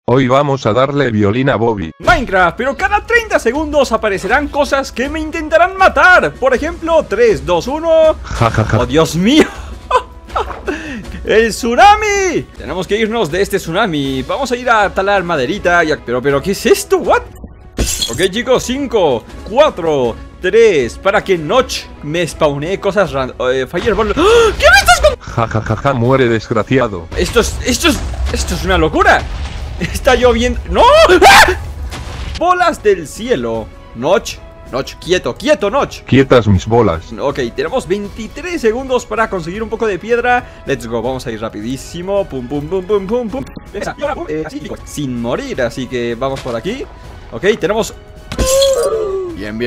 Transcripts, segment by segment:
Hoy vamos a darle violín a Bobby. Minecraft, pero cada 30 segundos aparecerán cosas que me intentarán matar. Por ejemplo, 3, 2, 1. Jajaja. ¡Oh, Dios mío! ¡El tsunami! Tenemos que irnos de este tsunami. Vamos a ir a talar maderita y a... Pero, ¿qué es esto? ¿What? Ok, chicos, 5, 4, 3. Para que Notch me spawnee cosas random. Fireball. ¡Oh! ¿Qué me estás con...? Jajajaja, muere desgraciado. Esto es una locura. Está lloviendo. ¡No! ¡Ah! Bolas del cielo. Notch, quieto, Notch. Quietas mis bolas. Ok, tenemos 23 segundos para conseguir un poco de piedra. Let's go, vamos a ir rapidísimo. Pum, pum, pum, pum, pum, pum. Sin morir, así que vamos por aquí. Ok, tenemos... Bien.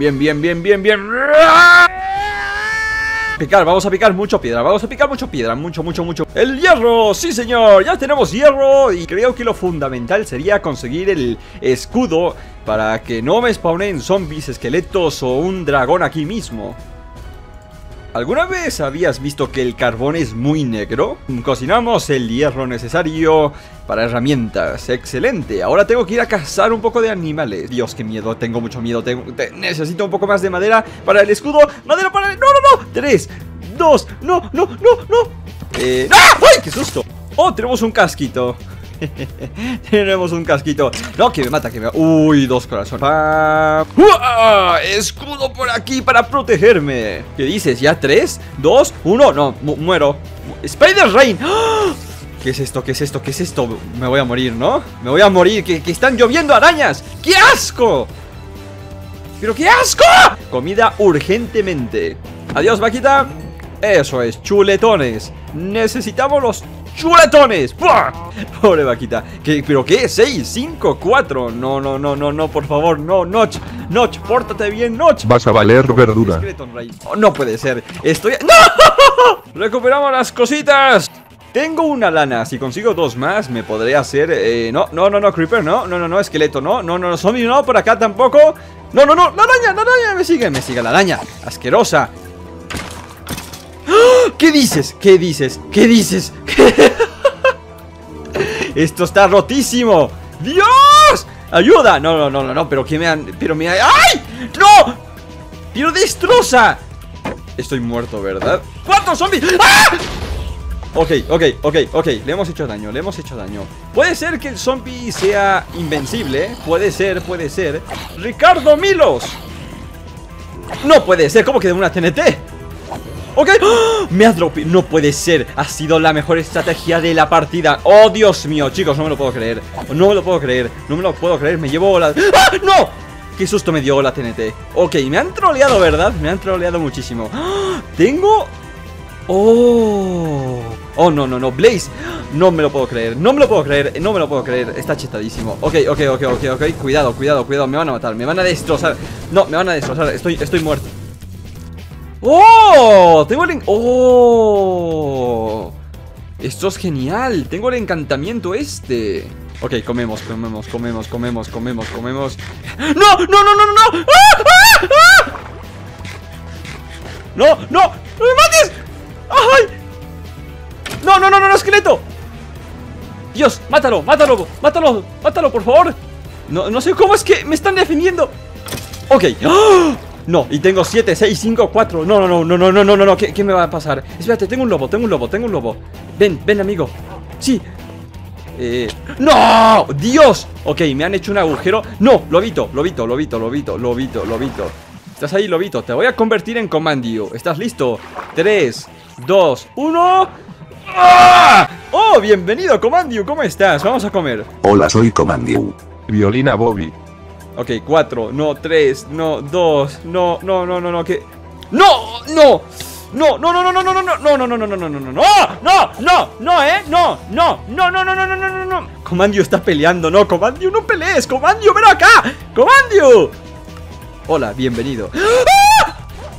Vamos a picar mucho piedra, mucho. ¡El hierro! ¡Sí, señor! Ya tenemos hierro. Y creo que lo fundamental sería conseguir el escudo para que no me spawnen zombies, esqueletos o un dragón aquí mismo. ¿Alguna vez habías visto que el carbón es muy negro? Cocinamos el hierro necesario para herramientas. Excelente. Ahora tengo que ir a cazar un poco de animales. Dios, qué miedo. Tengo mucho miedo. Necesito un poco más de madera para el escudo. Madera para el... ¡No! 3, 2, no. ¡Ah! ¡Ay, qué susto! Oh, tenemos un casquito. Tenemos un casquito. No, que me mata, Uy, 2 corazones. ¡Uah! Escudo por aquí para protegerme. ¿Qué dices? ¿Ya 3, 2, 1? No, muero. Spider Rain. ¡Ah! ¿Qué es esto? Me voy a morir, ¿no? Me voy a morir, que están lloviendo arañas. ¡Qué asco! ¡Pero qué asco! Comida urgentemente. Adiós, vaquita. Eso es, chuletones. Necesitamos los chuletones. ¡Buah! Pobre vaquita. ¿Pero qué? 6, 5, 4. No, por favor, no. Notch, pórtate bien, Notch. Vas a valer verdura. Oh, no puede ser. ¡No! Recuperamos las cositas. Tengo una lana. Si consigo 2 más, me podré hacer... No, creeper, no, esqueleto, no, zombie, no, por acá tampoco. No, la araña, me sigue la araña. Asquerosa. ¿Qué dices? Esto está rotísimo. ¡Dios! ¡Ayuda! No, pero que me han... ¡Ay! ¡No! ¡Pero destroza! Estoy muerto, ¿verdad? ¡4 zombies! ¡Ah! Ok, le hemos hecho daño. Puede ser que el zombie sea invencible. Puede ser. Ricardo Milos. No puede ser, ¿cómo que de una TNT? Ok, ¡oh! Me ha dropeado. No puede ser, ha sido la mejor estrategia de la partida. Oh, Dios mío, chicos, no me lo puedo creer. Me llevo la... ¡Ah! ¡No! Qué susto me dio la TNT. Ok, me han troleado, ¿verdad? Me han troleado muchísimo. ¡Ah! Tengo... Oh, no, Blaze. No me lo puedo creer. Está chetadísimo. Ok. Cuidado. Me van a matar, me van a destrozar. No, me van a destrozar. Estoy muerto. ¡Oh! Tengo el... ¡Oh! Esto es genial. Tengo el encantamiento este. Ok, comemos. ¡No! ¡Ah! ¡No me mates! ¡Ay! ¡No, esqueleto! Dios, mátalo, por favor. No sé cómo es que me están defendiendo. Ok. ¡Oh! No, y tengo 7, 6, 5, 4. No. ¿Qué me va a pasar? Espérate, tengo un lobo. Ven, amigo. Sí. ¡No! ¡Dios! Ok, me han hecho un agujero. No, lobito. Estás ahí, lobito. Te voy a convertir en Comandio. ¿Estás listo? 3, 2, 1. ¡Ah! ¡Oh, bienvenido, Comandio! ¿Cómo estás? Vamos a comer. Hola, soy Comandio. Violín a Bobby. Ok, 4, no, 3, no, 2, no, que... ¡No! ¡No! Comandio está peleando, no, Comandio, no pelees, Comandio, ven acá, Comandio. Hola, bienvenido. ¡Ah!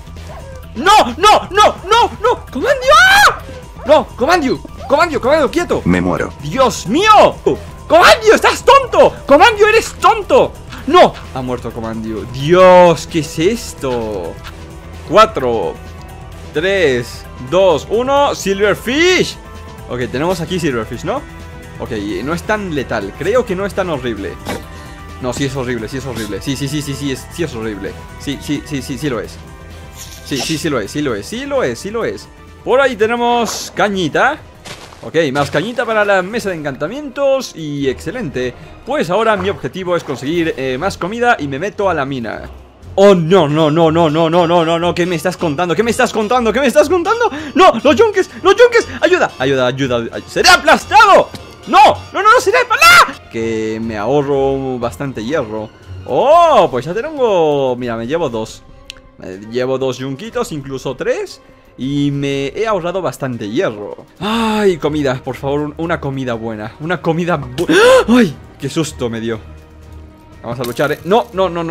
No, Comandio. ¡Ah! No, Comandio, quieto. Me muero. Dios mío. Comandio, estás tonto. Comandio, eres tonto. No, ha muerto Comandio. Dios, ¿qué es esto? 4, 3, 2, 1. Silverfish. Ok, tenemos aquí Silverfish, ¿no? Ok, no es tan letal. Creo que no es tan horrible. No, sí es horrible, sí es horrible. Sí es horrible. Sí lo es. Sí lo es, sí lo es. Por ahí tenemos cañita. Ok, más cañita para la mesa de encantamientos. Y excelente. Pues ahora mi objetivo es conseguir más comida y me meto a la mina. Oh, no. ¿Qué me estás contando? No, los yunques. Ayuda. ¡Seré aplastado! No, seré ¡Ah! Que me ahorro bastante hierro. Oh, pues ya tengo. Mira, me llevo dos. Me llevo dos yunquitos, incluso tres. Y me he ahorrado bastante hierro. Ay, comida, por favor, una comida buena. ¡Ay! ¡Qué susto me dio! Vamos a luchar, No.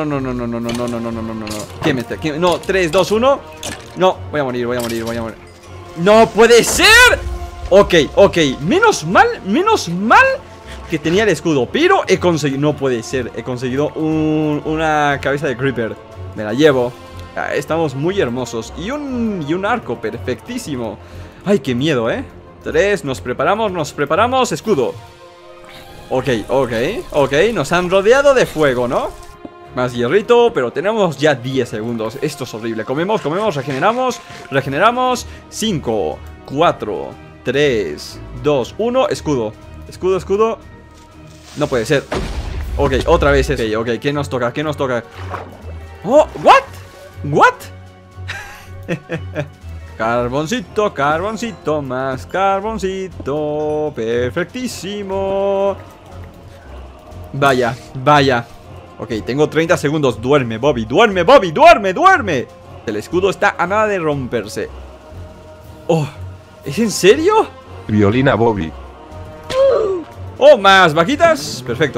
No, 3, 2, 1. No, voy a morir. ¡No puede ser! Ok. Menos mal que tenía el escudo. Pero he conseguido... No puede ser. He conseguido una cabeza de creeper. Me la llevo. Estamos muy hermosos. Y un arco perfectísimo. Ay, qué miedo, 3, nos preparamos. Escudo. Ok. Nos han rodeado de fuego, ¿no? Más hierrito, pero tenemos ya 10 segundos. Esto es horrible. Comemos, regeneramos. 5, 4, 3, 2, 1. Escudo. No puede ser. Ok, otra vez. Ok, ¿qué nos toca? Oh, ¿what? Carboncito, más carboncito. Perfectísimo. Vaya. Ok, tengo 30 segundos. Duerme, Bobby. El escudo está a nada de romperse. Oh, ¿es en serio? Violina Bobby. Oh, más vaquitas. Perfecto.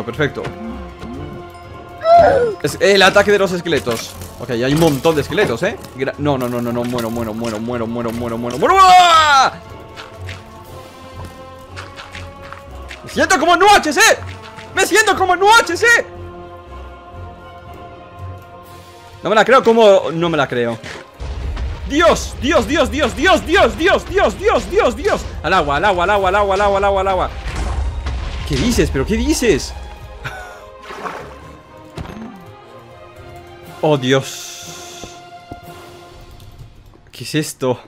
Es el ataque de los esqueletos. Ok, hay un montón de esqueletos, No, muero. ¡Ah! Me siento como en UHC. No me la creo, ¿cómo? No me la creo. Dios. Al agua. ¿Qué dices? ¿Qué dices? Oh, Dios. ¿Qué es esto?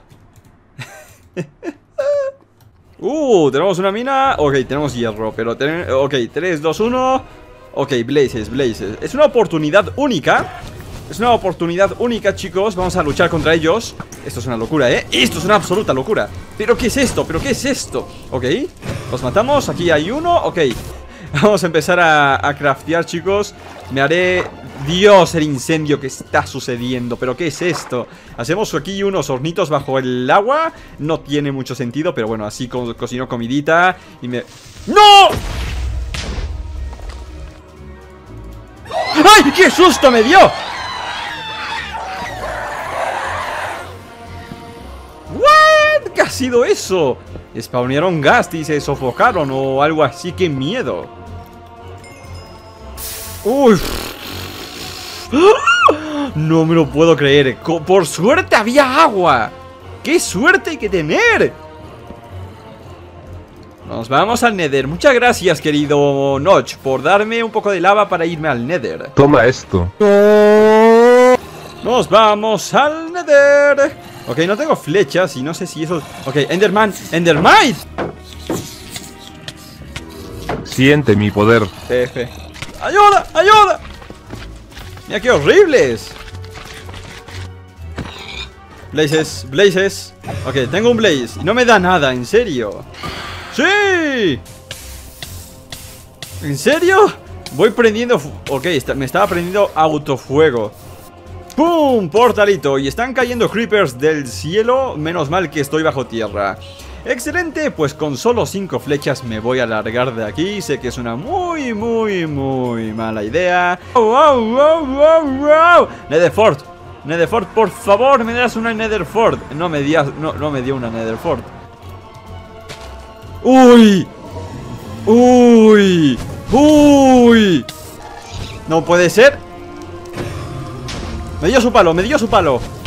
Tenemos una mina. Ok, tenemos hierro, pero ok, 3, 2, 1. Ok, blazes. Es una oportunidad única. Chicos. Vamos a luchar contra ellos. Esto es una locura, Esto es una absoluta locura. ¿Pero qué es esto? Ok, los matamos. Aquí hay uno. Ok, vamos a empezar a craftear, chicos. Me haré... Dios, el incendio que está sucediendo. ¿Pero qué es esto? Hacemos aquí unos hornitos bajo el agua. No tiene mucho sentido, pero bueno, así cocino comidita. Y me... ¡No! ¡Ay! ¡Qué susto me dio! ¿What? ¿Qué ha sido eso? Spawnearon gas y se sofocaron o algo así. ¡Qué miedo! ¡Uy! No me lo puedo creer. Por suerte había agua. ¡Qué suerte hay que tener! Nos vamos al Nether. Muchas gracias, querido Notch, por darme un poco de lava para irme al Nether. Toma esto. Nos vamos al Nether. Ok, no tengo flechas y no sé si eso... Ok, Endermite. Siente mi poder. F. ¡Ayuda! ¡Mira qué horribles! Blazes. Ok, tengo un blaze. No me da nada, ¿en serio? ¡Sí! ¿En serio? Voy prendiendo... Ok, me estaba prendiendo autofuego. ¡Pum! Portalito. Y están cayendo creepers del cielo. Menos mal que estoy bajo tierra. Excelente, pues con solo 5 flechas me voy a largar de aquí. Sé que es una muy mala idea. ¡Wow! Netherfort, por favor, me das una Netherfort. No me dio una Netherfort. ¡Uy! No puede ser. Me dio su palo.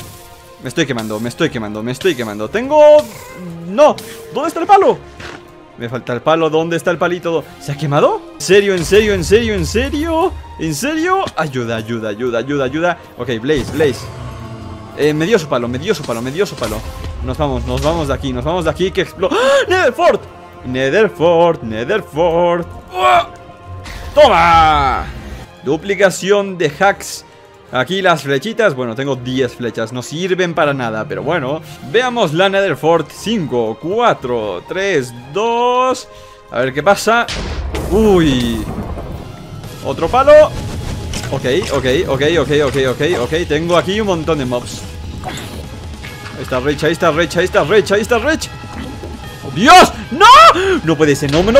Me estoy quemando. Tengo... No, ¿dónde está el palo? Me falta el palo, ¿dónde está el palito? ¿Se ha quemado? ¿En serio, en serio, en serio, en serio? ¿En serio? Ayuda, ayuda, ayuda, ayuda, ayuda. Ok, Blaze. Me dio su palo. Nos vamos de aquí, que explota. ¡Ah! ¡Netherfort! ¡Oh! ¡Toma! Duplicación de hacks. Aquí las flechitas, bueno, tengo 10 flechas, no sirven para nada, pero bueno. Veamos la Netherfort. 5, 4, 3, 2. A ver qué pasa. Uy. Otro palo. Ok. Tengo aquí un montón de mobs. Ahí está Rage. ¡Oh, Dios! ¡No! No puede ser, no puedo.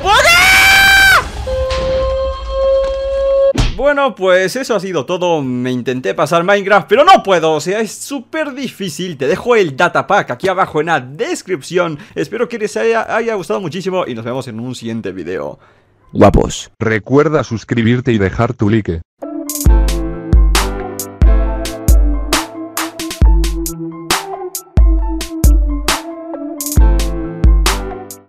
Bueno, pues eso ha sido todo. Me intenté pasar Minecraft, pero no puedo, o sea, es súper difícil. Te dejo el datapack aquí abajo en la descripción. Espero que les haya gustado muchísimo y nos vemos en un siguiente video. Guapos. Recuerda suscribirte y dejar tu like.